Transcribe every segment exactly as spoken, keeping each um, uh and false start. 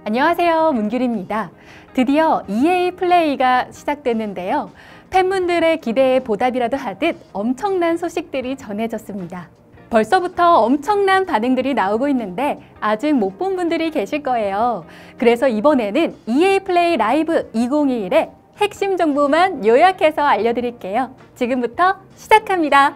안녕하세요, 문규리입니다. 드디어 이에이 플레이가 시작됐는데요. 팬분들의 기대에 보답이라도 하듯 엄청난 소식들이 전해졌습니다. 벌써부터 엄청난 반응들이 나오고 있는데 아직 못 본 분들이 계실 거예요. 그래서 이번에는 이에이 플레이 라이브 이천이십일의 핵심 정보만 요약해서 알려드릴게요. 지금부터 시작합니다.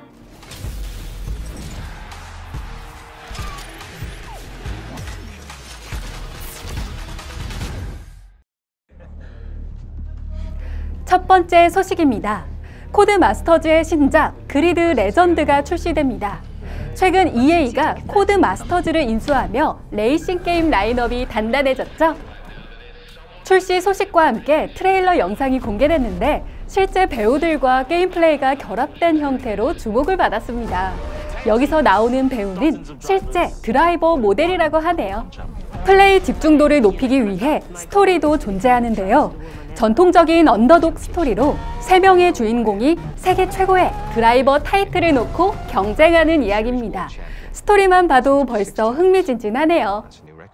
첫 번째 소식입니다. 코드 마스터즈의 신작 그리드 레전드가 출시됩니다. 최근 이에이가 코드 마스터즈를 인수하며 레이싱 게임 라인업이 단단해졌죠. 출시 소식과 함께 트레일러 영상이 공개됐는데 실제 배우들과 게임 플레이가 결합된 형태로 주목을 받았습니다. 여기서 나오는 배우는 실제 드라이버 모델이라고 하네요. 플레이 집중도를 높이기 위해 스토리도 존재하는데요. 전통적인 언더독 스토리로 세 명의 주인공이 세계 최고의 드라이버 타이틀을 놓고 경쟁하는 이야기입니다. 스토리만 봐도 벌써 흥미진진하네요.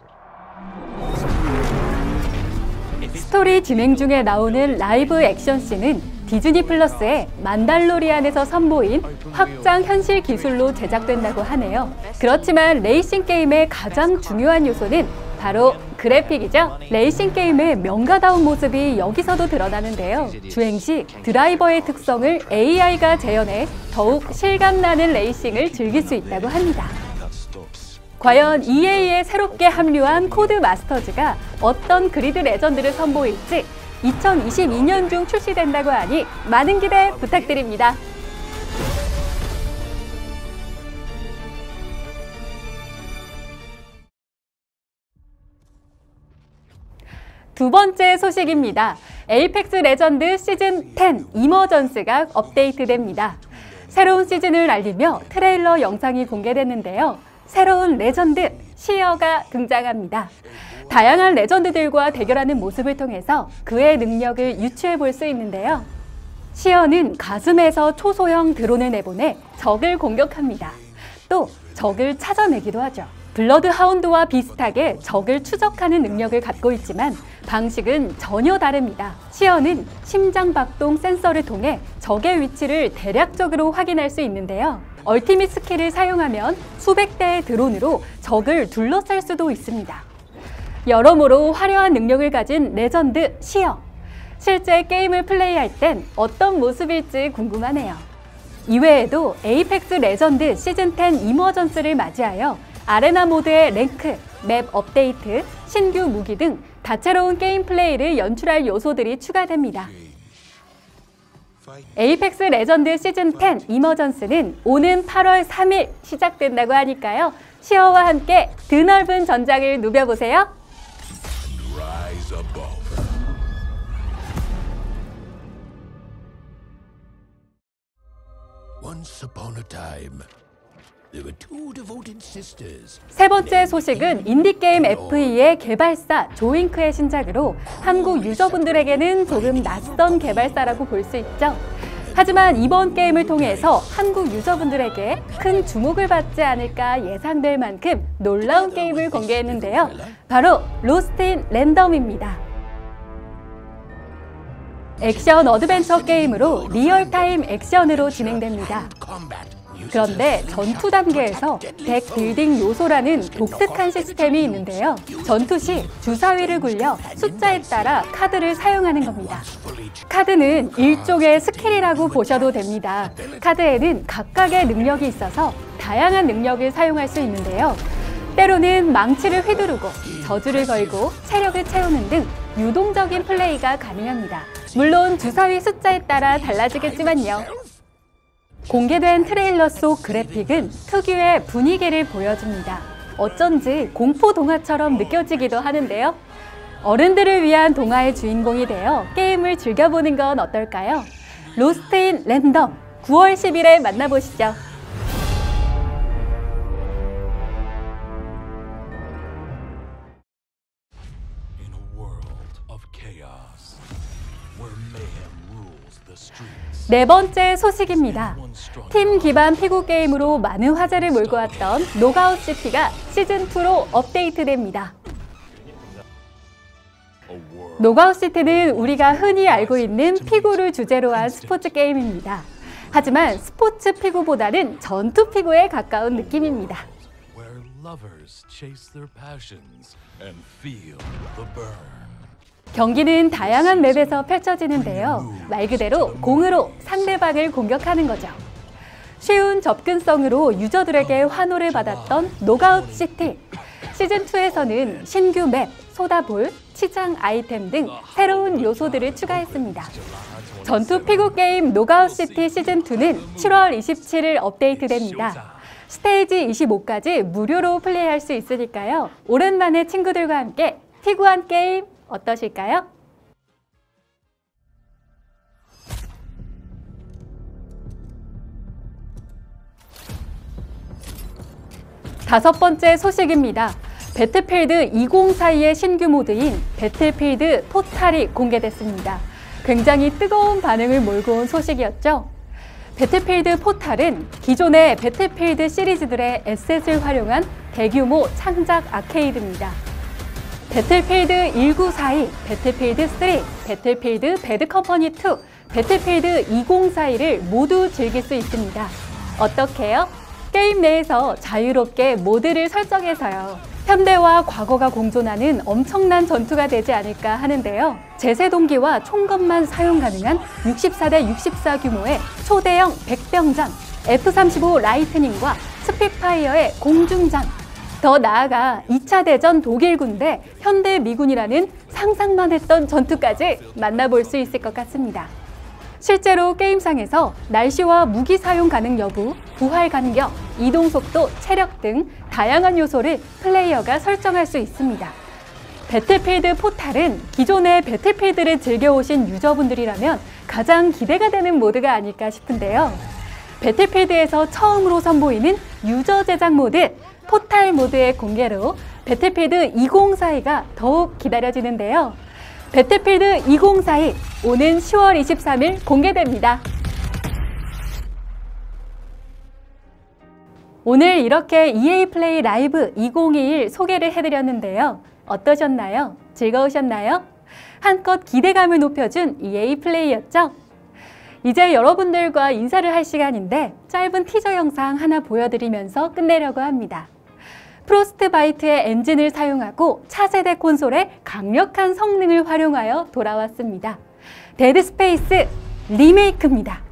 스토리 진행 중에 나오는 라이브 액션씬은 디즈니 플러스의 만달로리안에서 선보인 확장 현실 기술로 제작된다고 하네요. 그렇지만 레이싱 게임의 가장 중요한 요소는 바로 그래픽이죠. 레이싱 게임의 명가다운 모습이 여기서도 드러나는데요. 주행 시 드라이버의 특성을 에이아이가 재현해 더욱 실감나는 레이싱을 즐길 수 있다고 합니다. 과연 이에이에 새롭게 합류한 코드 마스터즈가 어떤 그리드 레전드를 선보일지 이천이십이 년 중 출시된다고 하니 많은 기대 부탁드립니다. 두 번째 소식입니다. 에이펙스 레전드 시즌 텐 이머전스가 업데이트됩니다. 새로운 시즌을 알리며 트레일러 영상이 공개됐는데요. 새로운 레전드 시어가 등장합니다. 다양한 레전드들과 대결하는 모습을 통해서 그의 능력을 유추해 볼 수 있는데요. 시어는 가슴에서 초소형 드론을 내보내 적을 공격합니다. 또 적을 찾아내기도 하죠. 블러드 하운드와 비슷하게 적을 추적하는 능력을 갖고 있지만 방식은 전혀 다릅니다. 시어는 심장박동 센서를 통해 적의 위치를 대략적으로 확인할 수 있는데요. 얼티밋 스킬을 사용하면 수백 대의 드론으로 적을 둘러쌀 수도 있습니다. 여러모로 화려한 능력을 가진 레전드 시어. 실제 게임을 플레이할 땐 어떤 모습일지 궁금하네요. 이외에도 에이펙스 레전드 시즌 텐 이머전스를 맞이하여 아레나 모드의 랭크, 맵 업데이트, 신규 무기 등 다채로운 게임 플레이를 연출할 요소들이 추가됩니다. 에이펙스 레전드 시즌 텐 이머전스는 오는 팔월 삼일 시작된다고 하니까요. 시어와 함께 드넓은 전장을 누벼보세요. 세 번째 소식은 인디게임 에프이의 개발사 조잉크의 신작으로 한국 유저분들에게는 조금 낯선 개발사라고 볼 수 있죠. 하지만 이번 게임을 통해서 한국 유저분들에게 큰 주목을 받지 않을까 예상될 만큼 놀라운 게임을 공개했는데요. 바로 로스트 인 랜덤입니다. 액션 어드벤처 게임으로 리얼타임 액션으로 진행됩니다. 그런데 전투 단계에서 덱 빌딩 요소라는 독특한 시스템이 있는데요. 전투 시 주사위를 굴려 숫자에 따라 카드를 사용하는 겁니다. 카드는 일종의 스킬이라고 보셔도 됩니다. 카드에는 각각의 능력이 있어서 다양한 능력을 사용할 수 있는데요. 때로는 망치를 휘두르고 저주를 걸고 체력을 채우는 등 유동적인 플레이가 가능합니다. 물론 주사위 숫자에 따라 달라지겠지만요. 공개된 트레일러 속 그래픽은 특유의 분위기를 보여줍니다. 어쩐지 공포 동화처럼 느껴지기도 하는데요. 어른들을 위한 동화의 주인공이 되어 게임을 즐겨보는 건 어떨까요? 로스트 인 랜덤 구월 십일에 만나보시죠. 네 번째 소식입니다. 팀 기반 피구 게임으로 많은 화제를 몰고 왔던 노가웃 시티가 시즌이로 업데이트됩니다. 노가웃 시티는 우리가 흔히 알고 있는 피구를 주제로 한 스포츠 게임입니다. 하지만 스포츠 피구보다는 전투 피구에 가까운 느낌입니다. 경기는 다양한 맵에서 펼쳐지는데요. 말 그대로 공으로 상대방을 공격하는 거죠. 쉬운 접근성으로 유저들에게 환호를 받았던 노가웃 시티. 시즌이에서는 신규 맵, 소다볼, 치장 아이템 등 새로운 요소들을 추가했습니다. 전투 피구 게임 노가웃 시티 시즌이는 칠월 이십칠일 업데이트됩니다. 스테이지 이십오까지 무료로 플레이할 수 있으니까요. 오랜만에 친구들과 함께 피구한 게임 어떠실까요? 다섯 번째 소식입니다. 배틀필드 이천사십이의 신규 모드인 배틀필드 포탈이 공개됐습니다. 굉장히 뜨거운 반응을 몰고 온 소식이었죠. 배틀필드 포탈은 기존의 배틀필드 시리즈들의 에셋을 활용한 대규모 창작 아케이드입니다. 배틀필드 천구백사십이, 배틀필드 삼, 배틀필드 배드컴퍼니 이, 배틀필드 이천사십이를 모두 즐길 수 있습니다. 어떻게요? 게임 내에서 자유롭게 모드를 설정해서요. 현대와 과거가 공존하는 엄청난 전투가 되지 않을까 하는데요. 제세동기와 총검만 사용 가능한 육십사 대 육십사 규모의 초대형 백병전, 에프 삼십오 라이트닝과 스피파이어의 공중전, 더 나아가 이 차 대전 독일군 대 현대 미군이라는 상상만 했던 전투까지 만나볼 수 있을 것 같습니다. 실제로 게임상에서 날씨와 무기 사용 가능 여부, 부활 간격, 이동 속도, 체력 등 다양한 요소를 플레이어가 설정할 수 있습니다. 배틀필드 포탈은 기존의 배틀필드를 즐겨오신 유저분들이라면 가장 기대가 되는 모드가 아닐까 싶은데요. 배틀필드에서 처음으로 선보이는 유저 제작 모드, 포탈 모드의 공개로 배틀필드 이천사십이가 더욱 기다려지는데요. 배틀필드 이천사십이 오는 시월 이십삼일 공개됩니다. 오늘 이렇게 이에이 플레이 라이브 이천이십일 소개를 해드렸는데요. 어떠셨나요? 즐거우셨나요? 한껏 기대감을 높여준 이에이 플레이였죠? 이제 여러분들과 인사를 할 시간인데 짧은 티저 영상 하나 보여드리면서 끝내려고 합니다. 프로스트바이트의 엔진을 사용하고 차세대 콘솔의 강력한 성능을 활용하여 돌아왔습니다. 데드 스페이스 리메이크입니다.